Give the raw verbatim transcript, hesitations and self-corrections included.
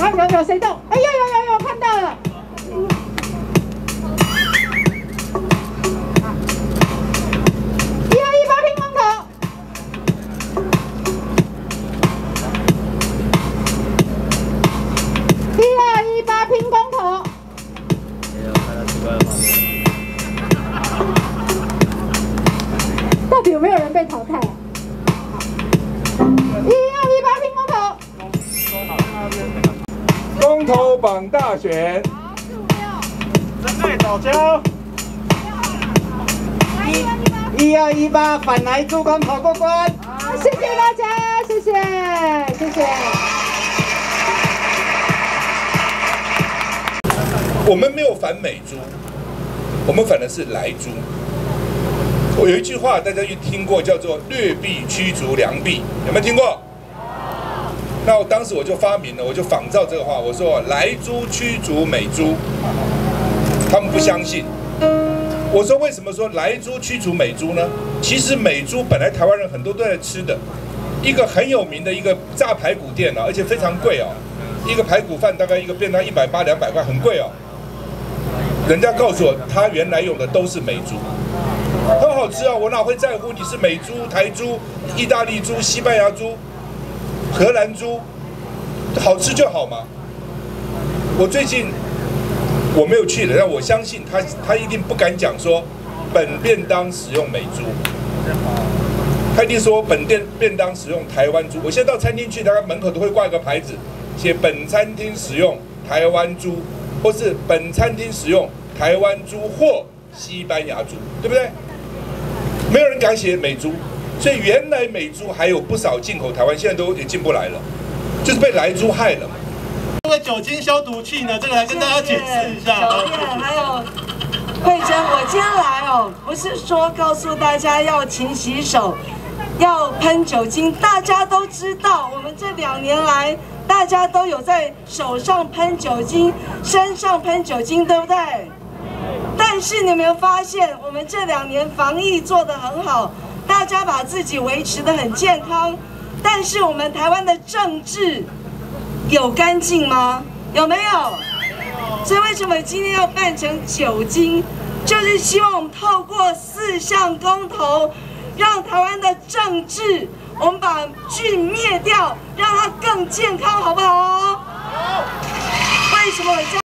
有有有谁动？哎呀有有有看到了。一二一八乒乓球。一二一八乒乓球。 没有看到奇怪的画面。 到底有没有人被淘汰？一二一八乒乓球。 公投榜大选， 针对早教， 一二一八反来珠公投过关。 好，谢谢大家，谢谢，谢谢。 我们没有反美猪，我们反的是莱猪。我有一句话大家有听过，叫做“劣币驱逐良币”，有没有听过？ 那我当时我就发明了，我就仿照这个话，我说莱猪驱逐美猪，他们不相信。我说为什么说莱猪驱逐美猪呢？其实美猪本来台湾人很多都在吃的，一个很有名的一个炸排骨店啊，而且非常贵哦，一个排骨饭大概一个便当一百八两百块，很贵哦。人家告诉我，他原来用的都是美猪，很好吃啊，我哪会在乎你是美猪、台猪、意大利猪、西班牙猪？ 荷兰猪好吃就好嘛。我最近我没有去了，但我相信他，他一定不敢讲说本便当使用美猪，他一定说本店便当使用台湾猪。我现在到餐厅去，大概门口都会挂一个牌子，写本餐厅使用台湾猪，或是本餐厅使用台湾猪或西班牙猪，对不对？没有人敢写美猪。 所以原来美猪还有不少进口台湾，现在都也进不来了，就是被莱猪害了嘛。 这个酒精消毒器呢，这个来跟大家解释一下。 酒店还有慧珍，我今天来哦，不是说告诉大家要勤洗手，要喷酒精，大家都知道，我们这两年来大家都有在手上喷酒精，身上喷酒精，对不对？但是你有没有发现，我们这两年防疫做得很好？ 大家把自己维持得很健康，但是我们台湾的政治有干净吗？有没有？所以为什么今天要办成酒精？就是希望我们透过四项公投，让台湾的政治，我们把菌灭掉，让它更健康，好不好？为什么我这样？